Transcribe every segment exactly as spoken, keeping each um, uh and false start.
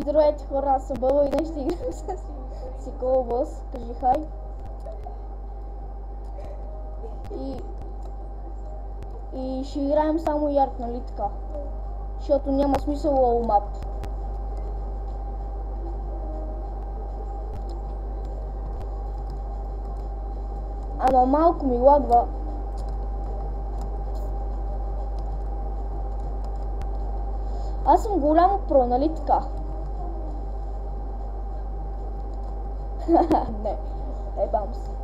Здравейте хора, аз съм Бъбъл и днес ще играм с Сикола Бос. Кажи хай. И... И ще играем само ярд, нали така? Защото няма смисъл лоу мап. Ама малко ми лагва. Аз съм голямо про, нали така? Не, ебам се.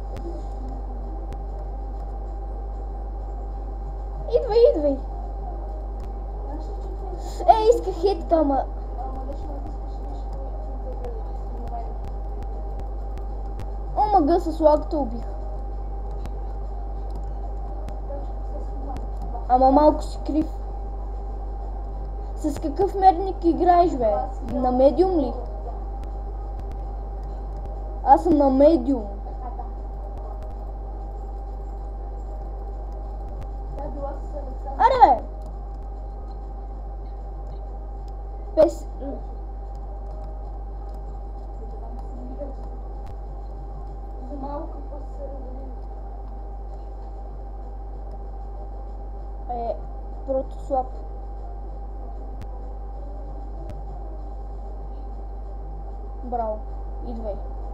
Идвай, идвай. Е, исках хитка, ама... Омага, с лагата убих. Ама малко си крив. С какъв мерник играеш, бе? На медиум ли? Аз съм на медиум. Аре, бе! Пес... Е, прото слаб. Браво, идвай.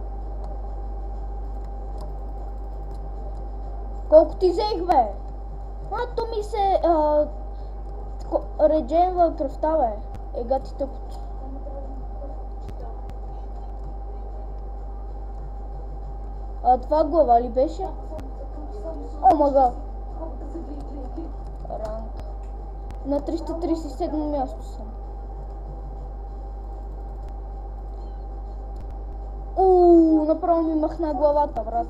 Колко ти взех, бе? А, то ми се а, редженва кръвта, бе. Ега ти тъпото. А това глава ли беше? О, мага. Ранг. На триста тридесет и седмо място съм. Ууу, направо ми махна главата, брат.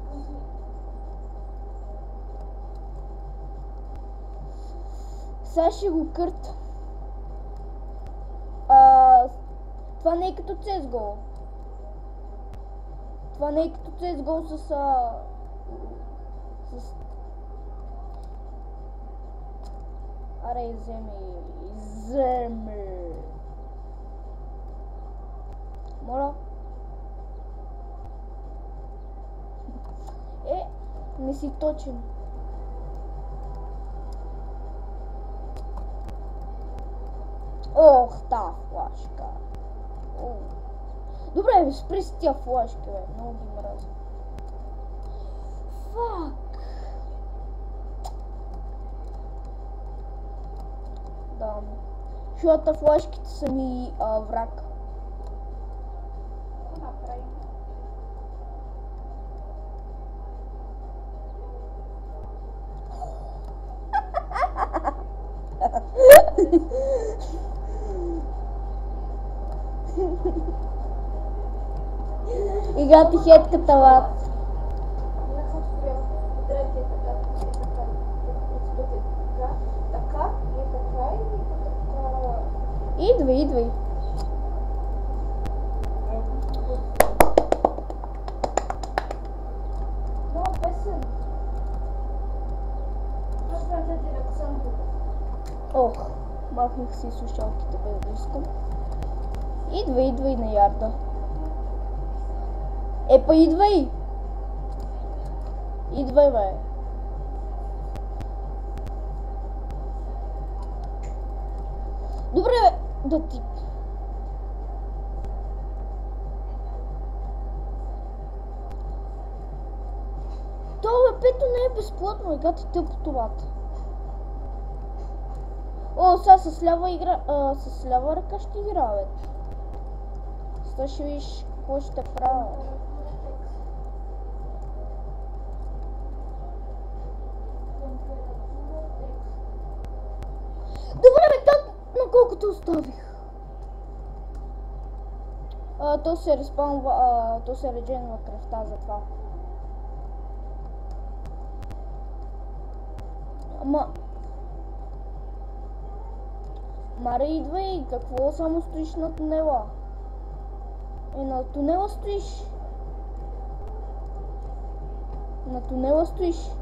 Сега ще го кърта. А, това не е като си ес го. Това не е като си ес го с... А, с... Аре, вземи, вземи. Моля. Е, не си точен. Ох, та флашка. О. Добре, бе, спри с тия флашки, бе. Много ги мразя. Фак. Да. Защото флашките са ми а, враг. Игра ти хетката, лад. Идвай, идвай. Ох, махнах си слушалките, без да искам. Идвай, идвай на ярда. Е, па идвай! Идвай, бе. Добре, бе, да ти... Това, бе, пето не е безплатно, ега ти тъпо това. О, сега с лява игра... А, с лява ръка ще игра, бе. Сега ще виж какво ще правя. Добре, бе, как на колкото оставих? А, то се респаунва, а, то се редженва кръвта за това. Ама... Маре, идвай, какво само стоиш на тунела? Е, на тунела стоиш. На тунела стоиш.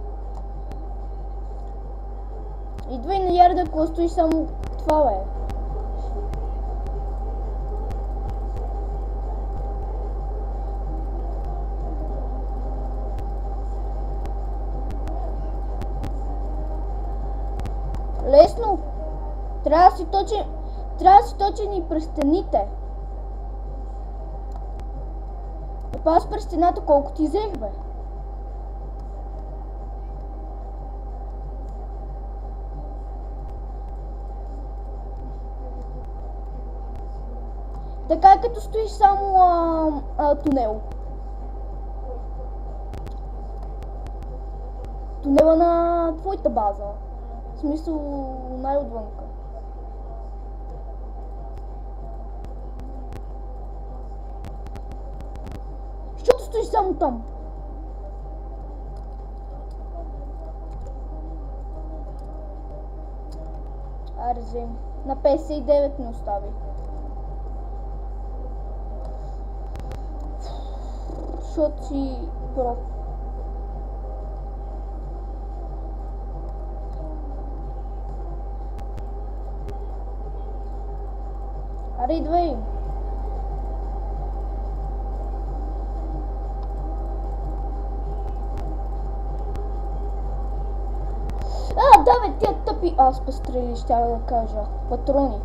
Идвай на ярда, ако стоиш само това, бе. Трябва да си точен, трябва да си точен и през стените. И пас през стената колко ти взех, бе. Така е като стоиш само а, а, тунел. Тунела на твоята база. В смисъл най-отвънка. Защото стоиш само там. Аре, взем. На петдесет и девет не остави. Защото си про. Аре, идвай. А, да бе, тия тъпи аз пострели, ще да кажа. Патрони.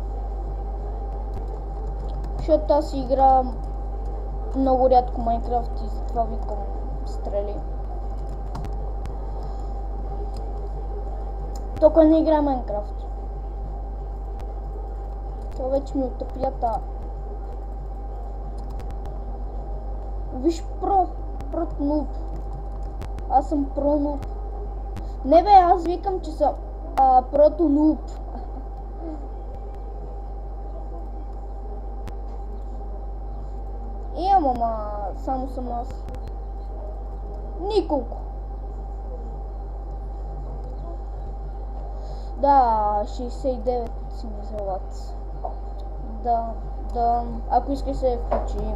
Защото аз играм много рядко Майнкрафт и затова викам стрели. Толкова не играя Майнкрафт. Това вече ми отъпята. Виж про, про нуб. Аз съм про нуб. Не бе, аз викам, че съм а, прото нуб. Имам, ама само съм аз. Николко. Да, шейсет и девет си ми взелат. Да, да, ако искаш се включим.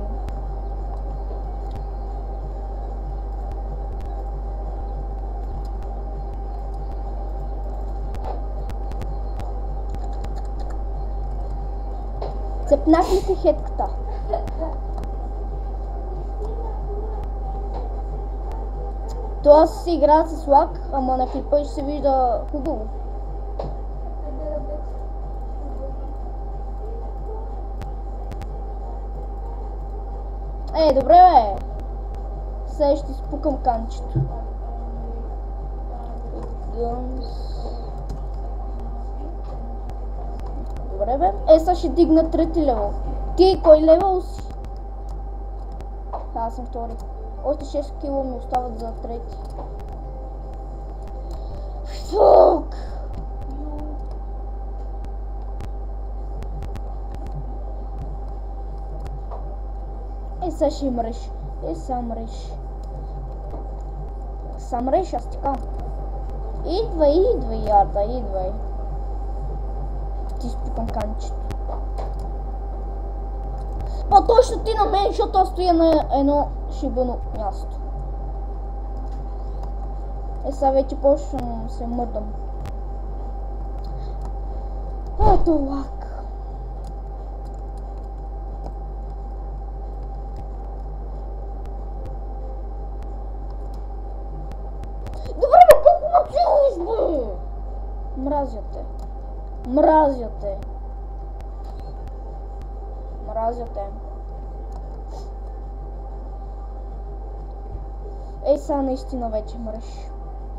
Цепнах ли ти хетката? Това си игра с лак, ама на клипа ще се вижда хубаво. Е, добре бе. Сега ще спукам канчето. Добре бе. Е, сега ще дигна трети левел. Ти кой левел си? Аз съм втори. Още шест кила ми остават за трети. Фук! Е, сега ще мреш. Е, сега мреш. Сега мреш, аз така. Идвай, идвай, ярда, идвай. Ти спукам канчето. По-точно ти на мен, защото аз стоя на едно шибано място. Е, сега вече почвам се мърдам. Ето лак. Добре бе, колко ма целиш бе? Мразя те. Мразя те. Мразя те. Ей, сега наистина вече мреш.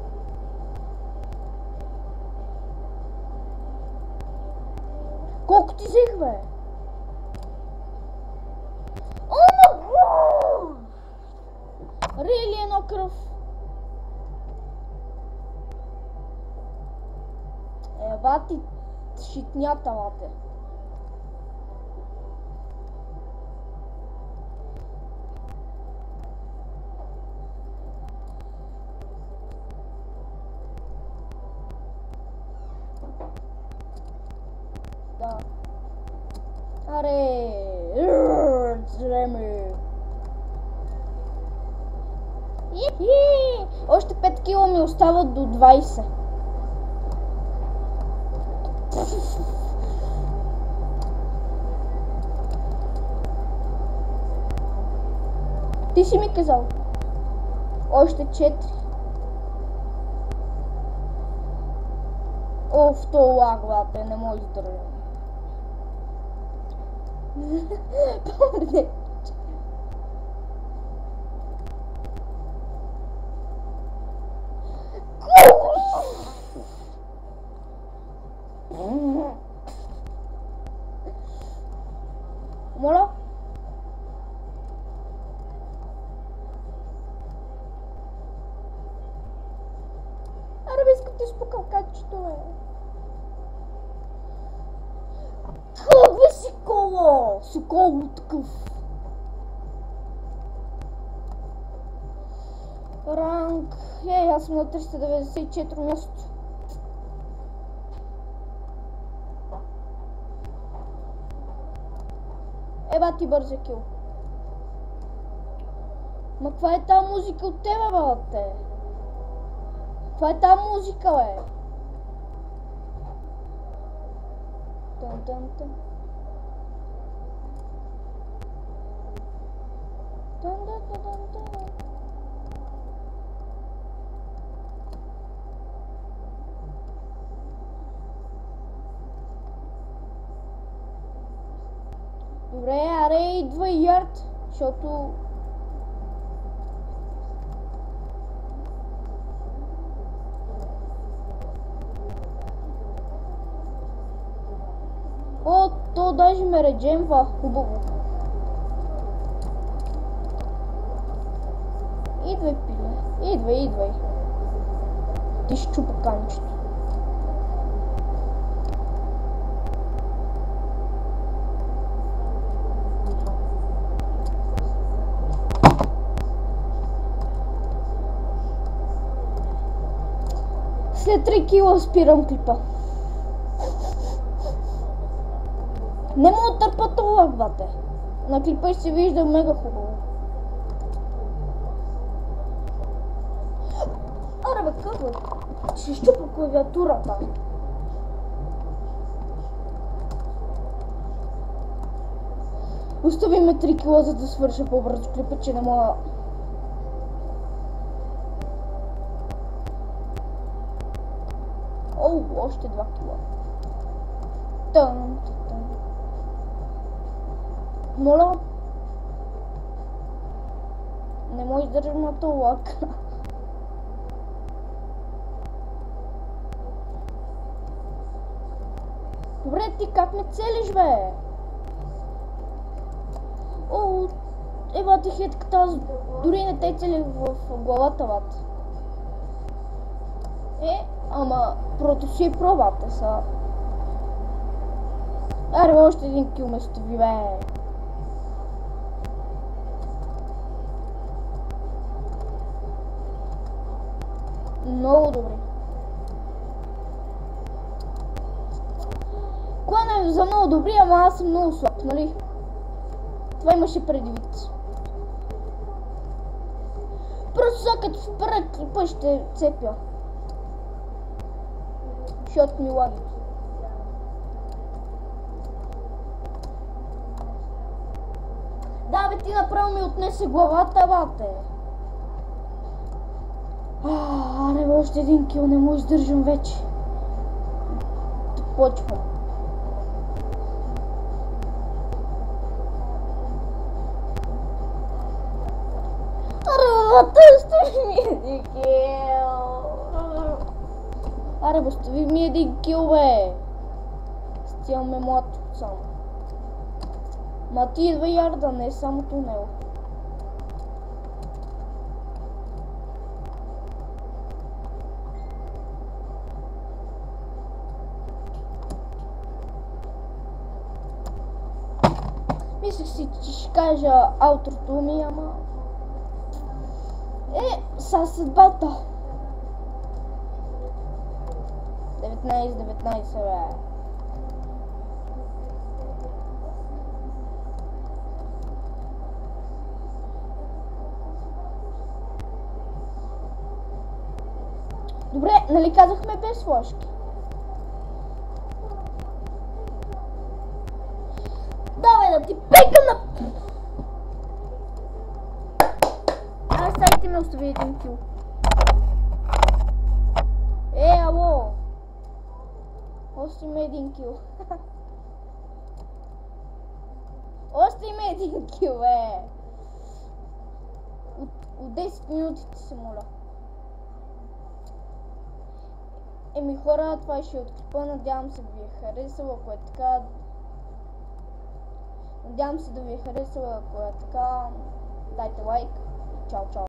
Колко ти взех, бе? О, ма! Рели едно кръв. Ева ти шитнята, лате. Да. Аре! Зреми! Ихи! Още пет кила ми остават до двайсет. Ти си ми казал. Още четири. Оф, то лаг, брате, не може да държа. Помни. Моля? Арабиската изпукал качето е. Как бе си коло? Си коло такъв. Ранг. Ей, аз съм на триста деветдесет и четири място. Еба ти бърза кил. Ма каква е тази музика от тебе, брате? Каква е тази музика, бе? Тън, тън, тън. Тън, тън, тън, тън. Добре, аре, идва ярд, защото... О, то даже ме реджемва, хубаво. Идвай, пиле, идвай, идвай. Ти ще чупа канчето. След три кила спирам клипа. Не мога да търпа това, бате. На клипа ще се вижда мега хубаво. Аре бе, как бе? Ще щупа клавиатурата. Остави ме три кила, за да свърша по-бързо клипа, че не мога... О, още два кила. Тън, тън. Моля. Не може да държам на този лак. Добре, ти как ме целиш, бе? О, ева ти хитката, аз дори не те цели в главата, бат. Е, ама прото си пробвате са. Аре, още един кил ме стови, бе. Много добре. Клана е за много добри, ама аз съм много слаб, нали? Това имаше предвид. Просто сега като спра клипа ще цепя. Защото ми лаги. Да, бе, ти направо ми отнесе главата, бате. Аре, още един кил, не може да държам вече. Да почвам. Аре, остави ми един кил. Аре, остави ми един кил, бе. Стиламе млад само. Ма ти идва ярда, не е само тунел. Мислех си, че ще кажа аутрото ми, ама... Е, са съдбата. деветнайсет деветнайсет, бе. Добре, нали казахме без флашки? Давай да ти пекам на... Ай, сайти ме остави един кил. Е, ало! Още има един кил. Още има един кил, е! От, от десет минутите се моля. Еми хора, това ще е от клипа. Надявам се да ви е харесало, ако е така. Надявам се да ви е харесало, ако е така. Дайте лайк. Чао, чао.